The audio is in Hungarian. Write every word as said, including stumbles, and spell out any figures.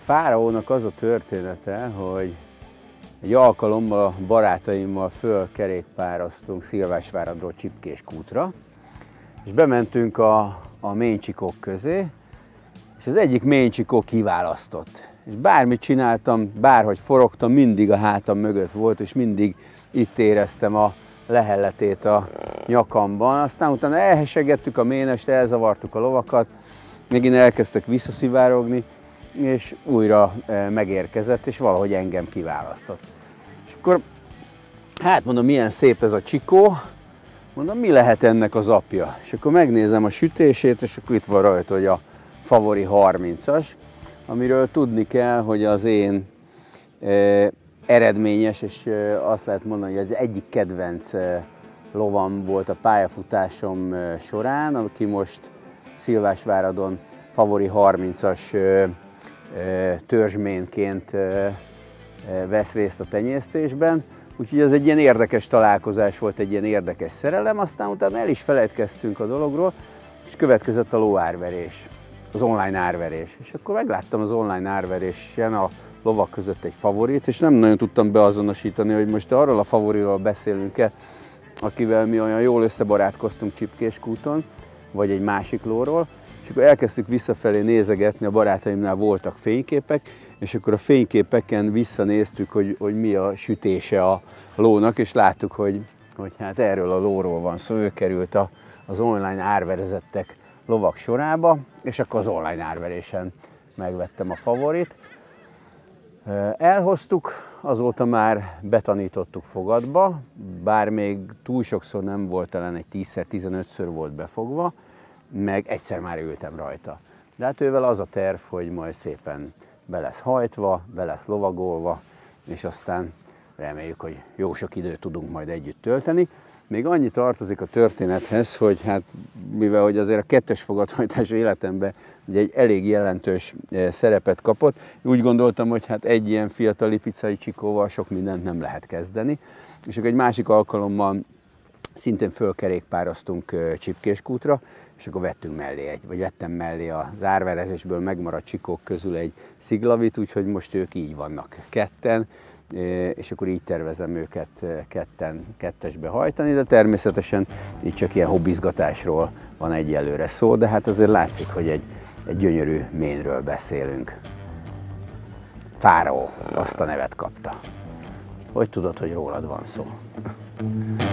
Fáraónak az a története, hogy egy alkalommal a barátaimmal fölkerékpároztunk Szilvásváradról Csipkéskútra, és bementünk a, a méncsikók közé, és az egyik méncsikó kiválasztott. És bármit csináltam, bárhogy forogtam, mindig a hátam mögött volt, és mindig itt éreztem a lehelletét a nyakamban. Aztán utána elhesegettük a ménest, elzavartuk a lovakat, megint elkezdtek visszaszivárogni, és újra megérkezett, és valahogy engem kiválasztott. És akkor, hát mondom, milyen szép ez a csikó, mondom, mi lehet ennek az apja? És akkor megnézem a sütését, és akkor itt van rajta, hogy a Favori harmincas, amiről tudni kell, hogy az én eh, eredményes, és eh, azt lehet mondani, hogy az egyik kedvenc eh, lovam volt a pályafutásom eh, során, aki most Szilvásváradon Favori harmincas eh, eh, törzsménként eh, vesz részt a tenyésztésben. Úgyhogy ez egy ilyen érdekes találkozás volt, egy ilyen érdekes szerelem, aztán utána el is feledkeztünk a dologról, és következett a lóárverés, az online árverés. És akkor megláttam az online árverésen a lovak között egy favorit, és nem nagyon tudtam beazonosítani, hogy most arról a favoriról beszélünk-e, akivel mi olyan jól összebarátkoztunk Csipkéskúton, vagy egy másik lóról, és akkor elkezdtük visszafelé nézegetni, a barátaimnál voltak fényképek, és akkor a fényképeken visszanéztük, hogy, hogy mi a sütése a lónak, és láttuk, hogy, hogy hát erről a lóról van szó, ő került a, az online árverezettek lovak sorába, és akkor az online árverésen megvettem a favorit. Elhoztuk, azóta már betanítottuk fogadba, bár még túl sokszor nem volt, talán egy tízszer-tizenötször volt befogva, meg egyszer már ültem rajta. De hát ővel az a terv, hogy majd szépen be lesz hajtva, be lesz lovagolva, és aztán reméljük, hogy jó sok időt tudunk majd együtt tölteni. Még annyi tartozik a történethez, hogy hát mivel hogy azért a kettes fogadhajtás életemben egy elég jelentős szerepet kapott, úgy gondoltam, hogy hát egy ilyen fiatal lipicai csikóval sok mindent nem lehet kezdeni. És akkor egy másik alkalommal szintén fölkerékpároztunk Csipkéskútra, és akkor vettünk mellé egy, vagy vettem mellé az árverezésből megmaradt csikók közül egy sziglavit, úgyhogy most ők így vannak ketten, és akkor így tervezem őket ketten, kettesbe hajtani, de természetesen így csak ilyen hobbizgatásról van egyelőre szó, de hát azért látszik, hogy egy, egy gyönyörű ménről beszélünk. Fáraó, azt a nevet kapta. Hogy tudod, hogy rólad van szó?